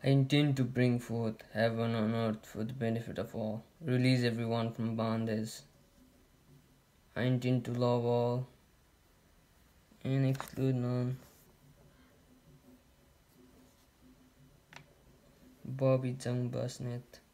I intend to bring forth heaven on earth for the benefit of all. Release everyone from bondage. I intend to love all and exclude none. Bobby Chung Busnet.